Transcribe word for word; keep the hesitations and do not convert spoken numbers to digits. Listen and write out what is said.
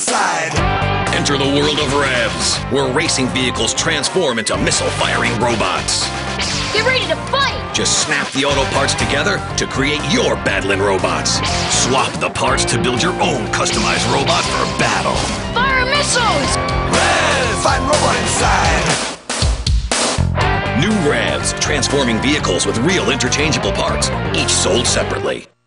inside. Enter the world of Revs, where racing vehicles transform into missile-firing robots. Get ready to fight! Just snap the auto parts together to create your battling robots. Swap the parts to build your own customized robot for battle. Fire missiles! Revs, find robot inside. New Revs, transforming vehicles with real interchangeable parts, each sold separately.